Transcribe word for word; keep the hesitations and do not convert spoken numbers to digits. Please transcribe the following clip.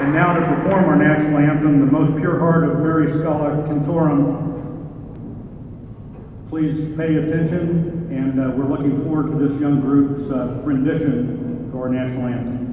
And now to perform our national anthem, The Most Pure Heart of Mary Schola Cantorum. Please pay attention, and uh, we're looking forward to this young group's uh, rendition to our national anthem.